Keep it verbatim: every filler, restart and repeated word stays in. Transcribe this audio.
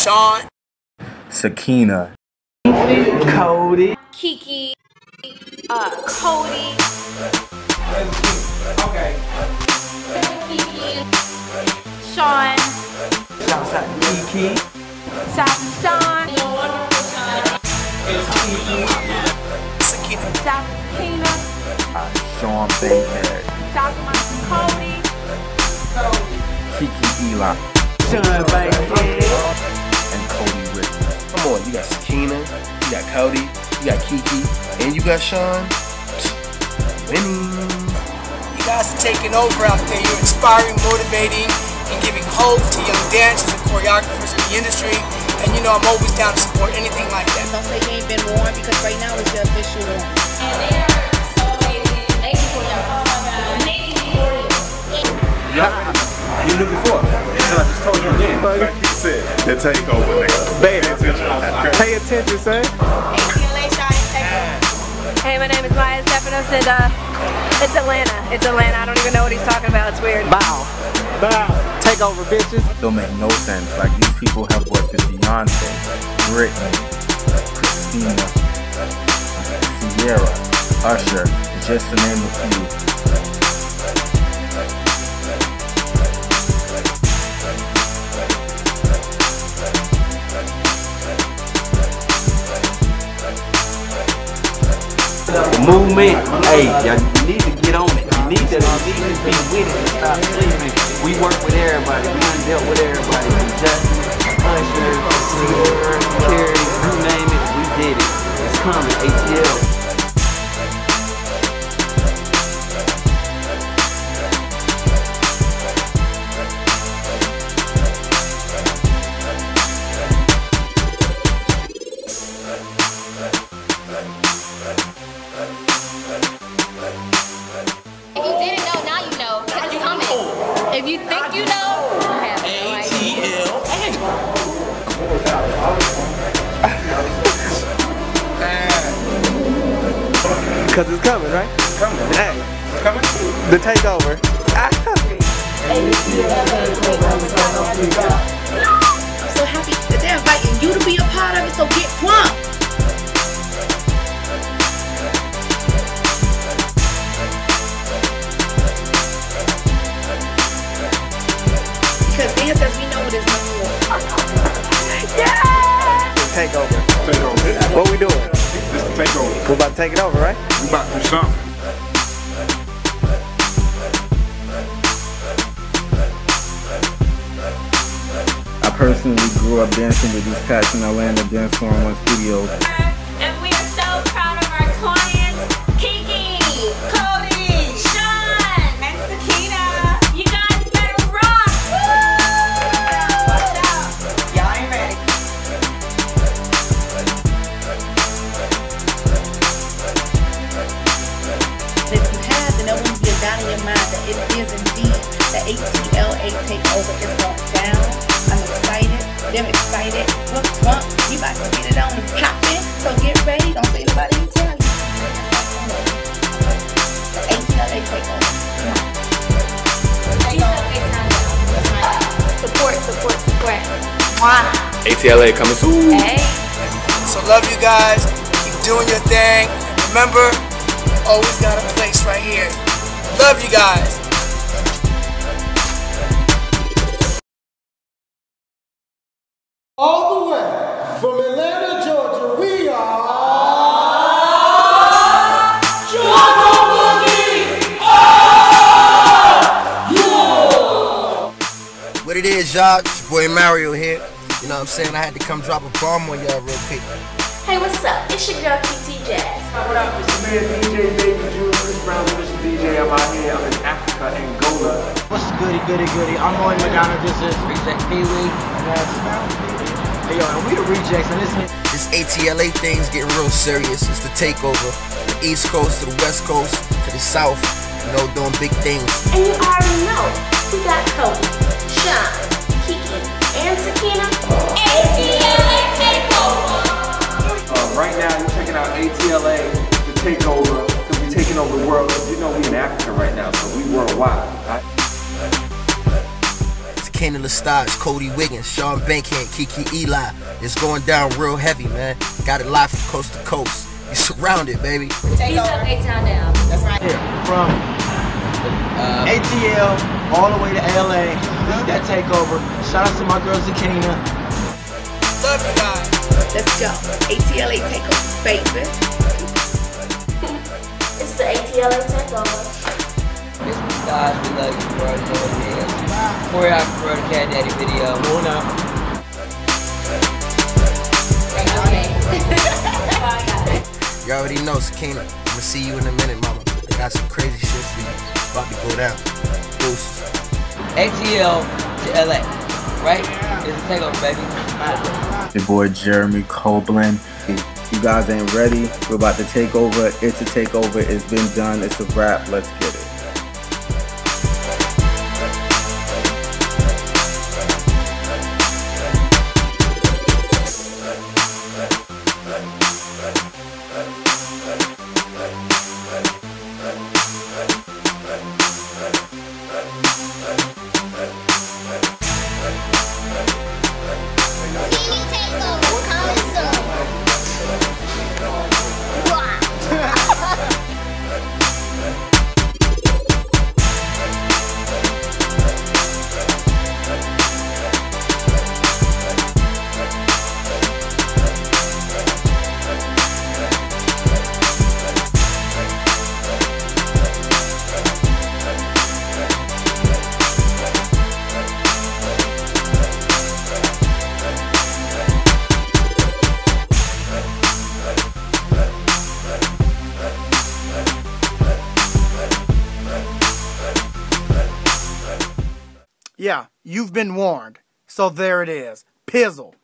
Sean, Sakina, Codie, Kiki, uh, Codie. Okay. Kiki, Sean. shouts out to Kiki, Shout out to Sean. Sakina. Shout out to Sakina. uh, Sean Baker, Shout out to my Codie. Kiki Ela, Sean Baker, and Cody Rick. Come on, you got Sakina, you got Cody, you got Kiki, and you got Sean. Winning. You guys are taking over out there. You're inspiring, motivating, and giving hope to young dancers and choreographers in the industry. And you know I'm always down to support anything like that. Don't say you ain't been warned because right now it's the official one. And they are so amazing. Thank you for your oh my God. Amazing choreography. Yeah, you knew before. So I just told you again. Like you said, the takeover, nigga. Baby, Pay attention. pay attention, son. Hey, my name is Maya Stefanos, and uh, it's Atlanta. It's Atlanta. I don't even know what he's talking about. It's weird. Bow. Bow. Take over, bitches. Don't make no sense. Like, these people have worked with Beyonce, Britney, Christina, Sierra, Usher, just to name a few. The movement, hey, y'all need to get on it. You need to, you need to be with it and stop sleeping. We work with everybody. We done dealt with everybody. From Justin, Usher, Sierra, Carrie, you name it, we did it. It's coming, A T L. If you think you know, I have no idea. Because it's coming, right? It's coming. Hey, It's coming. the takeover. I'm so happy that they're inviting you to be a part of it, so get plump. Because dancers, we know what is number one. Yeah! Takeover. Takeover. What we doing? This is takeover. We're about to take it over, right? We about to do something. I personally grew up dancing with these cats in Atlanta Dance four oh one Studios. And we are so proud of our clients, Kiki, Codie, Sean, and Sakina. You guys better rock! Woo! Watch out. Y'all ain't ready. If you have, then there won't be a doubt in your mind that it is indeed the A T L A takeover is going down. I'm excited. They're excited. Look, Trump, you about to get it on and popping. So get ready. Don't say nobody can tell you. The A T L A takeover. Support, support, support. Mwah. A T L A coming soon. Hey. So love you guys. Keep doing your thing. Remember, always got a place right here. Love you guys. All the way from Atlanta, Georgia, we are What it is, y'all? It's your boy Mario here. You know what I'm saying? I had to come drop a bomb on y'all real quick. Hey, what's up? It's your girl, T T Jazz. What up? It's your man D J Baby Junior Chris Brown, Mister D J. I'm out here. I'm in Africa, Angola. What's goody, goody, goody? I'm Roy Madonna. This is Reject Pee-wee. Hey, yo, and we the Rejects, and this is... This A T L A thing's getting real serious. It's the takeover. The East Coast to the West Coast to the South. You know, doing big things. And you already know, we got Codie, Sean, Kiki, and Sakina. A T L A takeover. Uh, right now, you're checking out A T L A, the takeover, because we're taking over the world. Because you know we in Africa right now, so we worldwide. Right? Kane Lestage, Cody Wiggins, Sean Bankhead, Kiki Eli. It's going down real heavy, man. Got it live from coast to coast. You surrounded, baby. He's up A-Town now. That's right. Here, from uh, A T L all the way to L A. Lead that takeover. Shout out to my girl SAKINAH. Love you guys. Let's go. A T L A takeover, baby. It's the A T L A takeover. Miss Massage, we love you, bro. You know what it is. Choreographer of the Cat Daddy video. Moving up. You already know, SAKINAH. I'ma see you in a minute, mama. I got some crazy shit for you. It's about to go down. Boost. A T L to L A, right? It's a takeover, baby. Your boy Jeremy Coblin. You guys ain't ready. We're about to take over. It's a takeover. It's been done. It's a wrap. Let's get it. Yeah, you've been warned. So there it is. Pizzle.